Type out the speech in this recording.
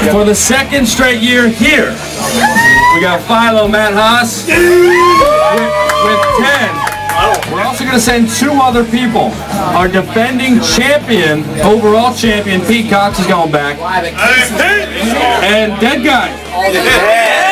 for the second straight year here. We got Philo, Matt Haas with 10. We're also going to send 2 other people. Our defending champion, overall champion, Pete Cox is going back. And Dead Guy.